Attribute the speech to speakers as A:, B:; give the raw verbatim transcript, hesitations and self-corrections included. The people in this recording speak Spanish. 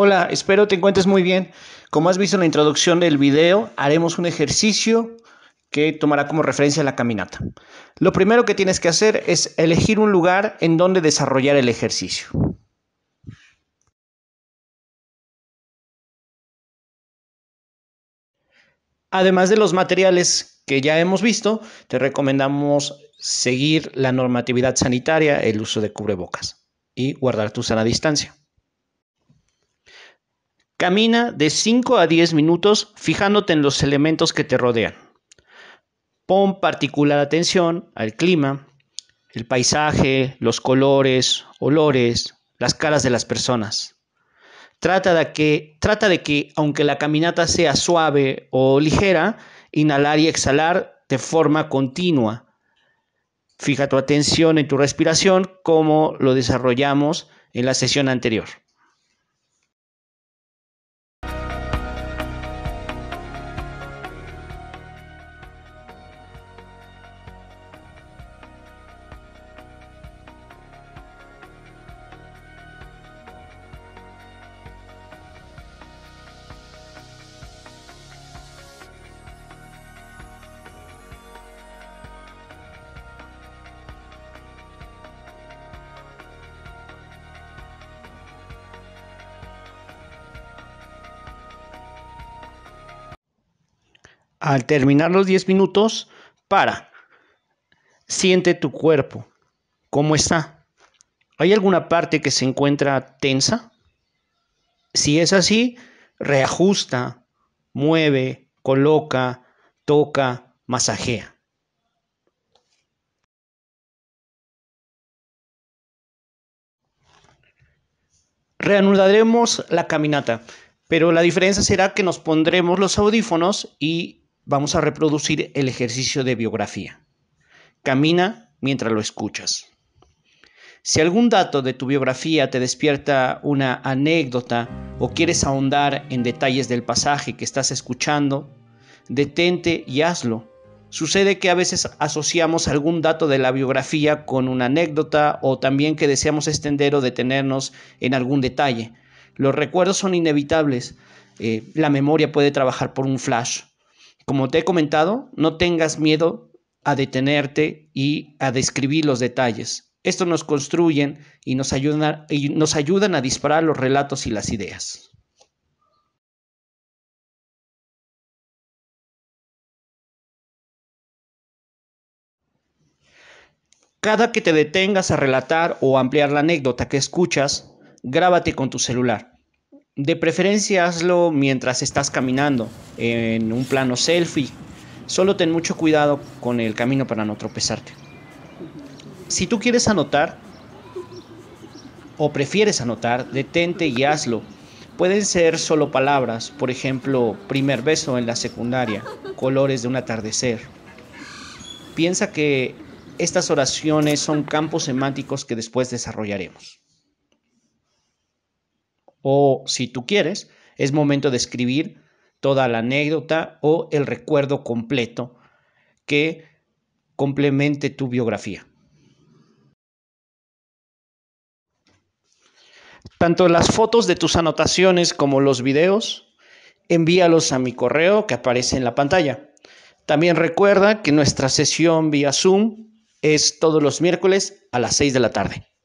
A: Hola, espero te encuentres muy bien. Como has visto en la introducción del video, haremos un ejercicio que tomará como referencia la caminata. Lo primero que tienes que hacer es elegir un lugar en donde desarrollar el ejercicio. Además de los materiales que ya hemos visto, te recomendamos seguir la normatividad sanitaria, el uso de cubrebocas y guardar tu sana distancia. Camina de cinco a diez minutos fijándote en los elementos que te rodean. Pon particular atención al clima, el paisaje, los colores, olores, las caras de las personas. Trata de que, trata de que, aunque la caminata sea suave o ligera, inhalar y exhalar de forma continua. Fija tu atención en tu respiración como lo desarrollamos en la sesión anterior. Al terminar los diez minutos, para. Siente tu cuerpo. ¿Cómo está? ¿Hay alguna parte que se encuentra tensa? Si es así, reajusta, mueve, coloca, toca, masajea. Reanudaremos la caminata, pero la diferencia será que nos pondremos los audífonos y vamos a reproducir el ejercicio de biografía. Camina mientras lo escuchas. Si algún dato de tu biografía te despierta una anécdota o quieres ahondar en detalles del pasaje que estás escuchando, detente y hazlo. Sucede que a veces asociamos algún dato de la biografía con una anécdota o también que deseamos extender o detenernos en algún detalle. Los recuerdos son inevitables. Eh, la memoria puede trabajar por un flash. Como te he comentado, no tengas miedo a detenerte y a describir los detalles. Estos nos construyen y nos ayudan a, y nos ayudan a disparar los relatos y las ideas. Cada que te detengas a relatar o ampliar la anécdota que escuchas, grábate con tu celular. De preferencia hazlo mientras estás caminando, en un plano selfie. Solo ten mucho cuidado con el camino para no tropezarte. Si tú quieres anotar o prefieres anotar, detente y hazlo. Pueden ser solo palabras, por ejemplo, primer beso en la secundaria, colores de un atardecer. Piensa que estas oraciones son campos semánticos que después desarrollaremos. O, si tú quieres, es momento de escribir toda la anécdota o el recuerdo completo que complemente tu biografía. Tanto las fotos de tus anotaciones como los videos, envíalos a mi correo que aparece en la pantalla. También recuerda que nuestra sesión vía Zoom es todos los miércoles a las seis de la tarde.